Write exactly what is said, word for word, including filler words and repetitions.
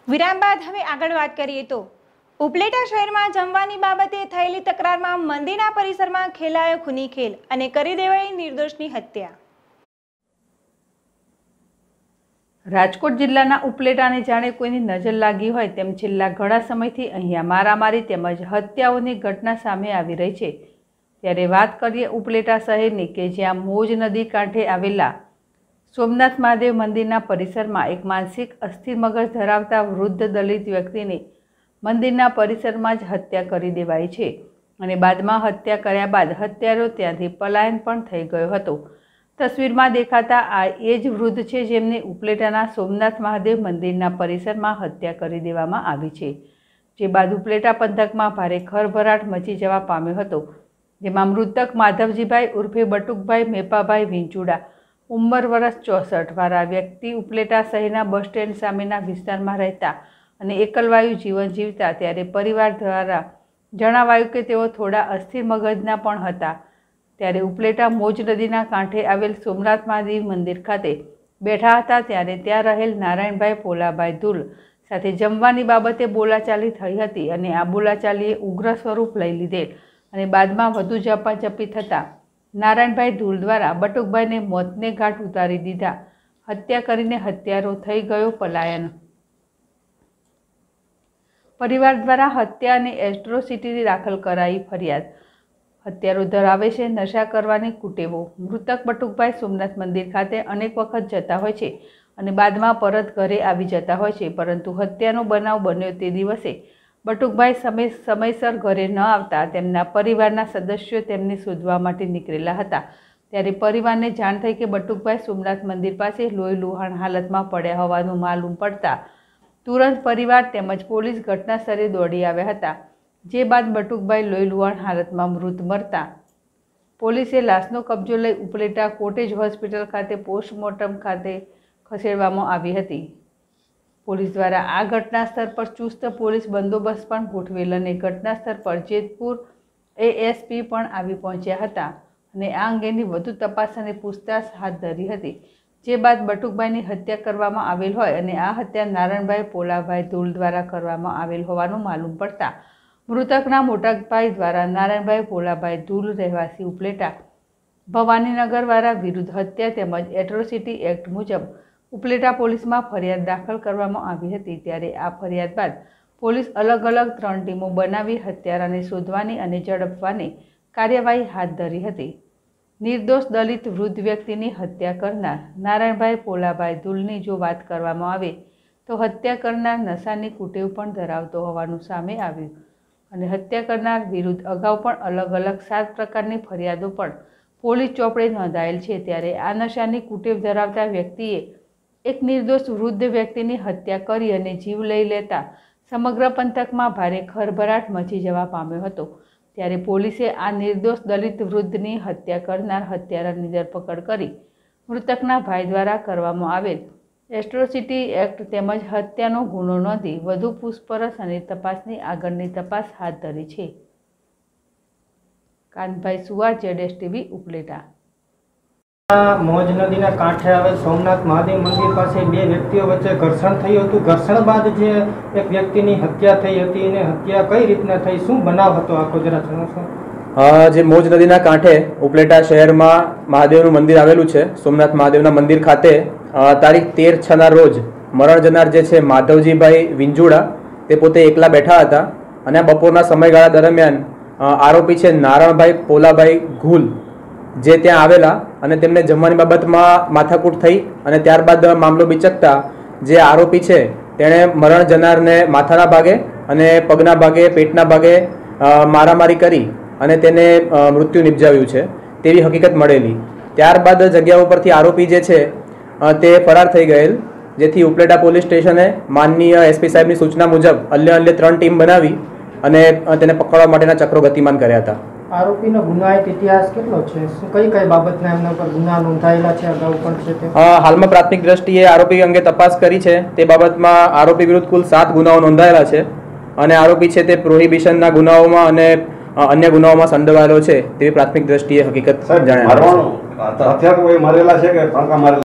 વિરામ બાદ હવે આગળ વાત કરીએ તો ઉપલેટા શહેરમાં જમવાની બાબતે થયેલી તકરારમાં મંદિરના પરિસરમાં ખેલાયો ખૂની ખેલ અને કરી દેવાઈ નિર્દોષની હત્યા। રાજકોટ જિલ્લાના ઉપલેટાને જાણે કોઈની નજર લાગી હોય તેમ છેલ્લા ઘણા સમયથી અહીંયા મારામારી તેમજ હત્યાઓની ઘટના સામે આવી રહી છે। ત્યારે વાત કરીએ ઉપલેટા શહેરની કે જ્યાં મોજ નદી કાંઠે આવેલા સોમનાથ મહાદેવ મંદિરના પરિસરમાં એક માનસિક અસ્થિર મગજ ધરાવતા વૃદ્ધ દલિત વ્યક્તિની મંદિરના પરિસરમાં જ હત્યા કરી દેવાઈ છે અને બાદમાં હત્યા કર્યા બાદ હત્યારો ત્યાંથી પલાયન પણ થઈ ગયો હતો। તસવીરમાં દેખાતા આ એ જ વૃદ્ધ છે જેમને ઉપલેટાના સોમનાથ મહાદેવ મંદિરના પરિસરમાં હત્યા કરી દેવામાં આવી છે, જે બાદ ઉપલેટા પંથકમાં ભારે ખળભળાટ મચી જવા પામ્યો હતો, જેમાં મૃતક માધવજીભાઈ ઉર્ફે બટુકભાઈ મેપાભાઈ વિંચુડા ઉંમર વર્ષ ચોસઠ વાળા વ્યક્તિ ઉપલેટા શહેરના બસ સ્ટેન્ડ સામેના વિસ્તારમાં રહેતા અને એકલવાયુ જીવન જીવતા। ત્યારે પરિવાર દ્વારા જણાવાયું કે તેઓ થોડા અસ્થિર મગજના પણ હતા। ત્યારે ઉપલેટા મોજ નદીના કાંઠે આવેલ સોમનાથ મહાદેવ મંદિર ખાતે બેઠા હતા ત્યારે ત્યાં રહેલ નારાયણભાઈ પોલાભાઈ ધુલ સાથે જમવાની બાબતે બોલાચાલી થઈ હતી અને આ બોલાચાલીએ ઉગ્ર સ્વરૂપ લઈ લીધેલ અને બાદમાં વધુ ઝપાઝપી થતાં નારાયણભાઈ ધુલ દ્વારા બટુકભાઈને મોતને ઘાટ ઉતારી દીધા, હત્યા કરીને હત્યારો થઈ ગયો પલાયન। પરિવાર દ્વારા હત્યા અને એટ્રોસિટીની દાખલ કરાઈ ફરિયાદ। હત્યારો ધરાવે છે નશા કરવાની કુટેવો। મૃતક બટુકભાઈ સોમનાથ મંદિર ખાતે અનેક વખત જતા હોય છે અને બાદમાં પરત ઘરે આવી જતા હોય છે, પરંતુ હત્યાનો બનાવ બન્યો તે દિવસે બટુકભાઈ સમય સમયસર ઘરે ન આવતા તેમના પરિવારના સદસ્યો તેમને શોધવા માટે નીકળેલા હતા। ત્યારે પરિવારને જાણ થઈ કે બટુકભાઈ સોમનાથ મંદિર પાસે લોહી લુહાણ હાલતમાં પડ્યા હોવાનું માલુમ પડતા તુરંત પરિવાર તેમજ પોલીસ ઘટના સ્થળે દોડી આવ્યા હતા, જે બાદ બટુકભાઈ લોહી લુહાણ હાલતમાં મૃત મળતા પોલીસે લાશનો કબજો લઈ ઉપલેટા કોટેજ હોસ્પિટલ ખાતે પોસ્ટમોર્ટમ ખાતે ખસેડવામાં આવી હતી। પોલીસ દ્વારા આ ઘટના સ્થળ પર ચુસ્ત પોલીસ બંદોબસ્ત પણ ગોઠવેલ અને ઘટના સ્થળ પર જેતપુર એએસપી પણ આવી પહોંચ્યા હતા અને આ અંગેની વધુ તપાસ અને પૂછતાછ હાથ ધરી હતી, જે બાદ બટુકભાઈની હત્યા કરવામાં આવેલ હોય અને આ હત્યા નારાયણભાઈ પોલાભાઈ ધુલ દ્વારા કરવામાં આવેલ હોવાનું માલુમ પડતા મૃતકના મોટા ભાઈ દ્વારા નારાયણભાઈ પોલાભાઈ ધુલ રહેવાસી ઉપલેટા ભવાનીનગરવાળા વિરુદ્ધ હત્યા તેમજ એટ્રોસિટી એક્ટ મુજબ ઉપલેટા પોલીસમાં ફરિયાદ દાખલ કરવામાં આવી હતી। ત્યારે આ ફરિયાદ બાદ પોલીસ અલગ અલગ ત્રણ ટીમો બનાવી હત્યારાને શોધવાની અને ઝડપવાની કાર્યવાહી હાથ ધરી હતી। નિર્દોષ દલિત વૃદ્ધ વ્યક્તિની હત્યા કરનાર નારાયણભાઈ પોલાભાઈ ધુલની જો વાત કરવામાં આવે તો હત્યા કરનાર નશાની કુટેવ પણ ધરાવતો હોવાનું સામે આવ્યું અને હત્યા કરનાર વિરુદ્ધ અગાઉ પણ અલગ અલગ સાત પ્રકારની ફરિયાદો પણ પોલીસ ચોપડે નોંધાયેલ છે। ત્યારે આ નશાની કુટેવ ધરાવતા વ્યક્તિએ એક નિર્દોષ વૃદ્ધ વ્યક્તિની હત્યા કરી અને જીવ લઈ લેતા સમગ્ર પંથકમાં ભારે ખળભળાટ મચી જવા પામ્યો હતો। ત્યારે પોલીસે આ નિર્દોષ દલિત વૃદ્ધની હત્યા કરનાર હત્યારાની ધરપકડ કરી મૃતકના ભાઈ દ્વારા કરવામાં આવેલ એટ્રોસિટી એક્ટ તેમજ હત્યાનો ગુનો નોંધી વધુ પૂછપરછ અને તપાસની આગળની તપાસ હાથ ધરી છે। કાનભાઈ સુવા, જેડેશ ટીવી, ઉપલેટા। મોજ નદીના કાંઠે આવેલ સોમનાથ મહાદેવ મંદિર પાસે બે વ્યક્તિઓ વચ્ચે ઘર્ષણ થયું હતું। ઘર્ષણ બાદ જે એક વ્યક્તિની હત્યા થઈ હતી અને હત્યા કઈ રીતના થઈ, શું બનાવ હતો આખો જરા જણાવશો? જે મોજ નદીના કાંઠે ઉપલેટા શહેરમાં મહાદેવનું મંદિર આવેલું છે, સોમનાથ મહાદેવના મંદિર ખાતે તારીખ તેર છ ના રોજ મરણ જનાર જે છે માધવજીભાઈ વિંજુડા તે પોતે એકલા બેઠા હતા અને આ બપોરના સમયગાળા દરમિયાન આરોપી છે નારાયણભાઈ પોલાભાઈ ઘુલ જે ત્યાં આવેલા અને તેમને જમવાની બાબતમાં માથાકૂટ થઈ અને ત્યારબાદ મામલો બિચકતા જે આરોપી છે તેણે મરણ જનારને માથાના ભાગે અને પગના ભાગે પેટના ભાગે મારામારી કરી અને તેને મૃત્યુ નિપજાવ્યું છે તેવી હકીકત મળેલી। ત્યારબાદ જગ્યા ઉપરથી આરોપી જે છે તે ફરાર થઈ ગયેલ, જેથી ઉપલેટા પોલીસ સ્ટેશને માનનીય એસપી સાહેબની સૂચના મુજબ અલ્ય અલ્ય ત્રણ ટીમ બનાવી અને તેને પકડવા માટેના ચક્રો ગતિમાન કર્યા હતા। આરોપીનો ગુનાહિત ઇતિહાસ કેટલો છે? શું કઈ કઈ બાબતના એમના પર ગુના નોંધાયેલા છે અગાઉ પણ છે તે? હાલમાં પ્રાથમિક દ્રષ્ટિએ આરોપી અંગે તપાસ કરી છે। તે બાબતમાં આરોપી વિરુદ્ધ કુલ સાત ગુનાઓ નોંધાયેલા છે અને આરોપી છે તે પ્રોહિબિશનના ગુનાઓમાં અને અન્ય ગુનાઓમાં સંડોવાયેલો છે તેવી પ્રાથમિક દ્રષ્ટિએ હકીકત જણાય છે।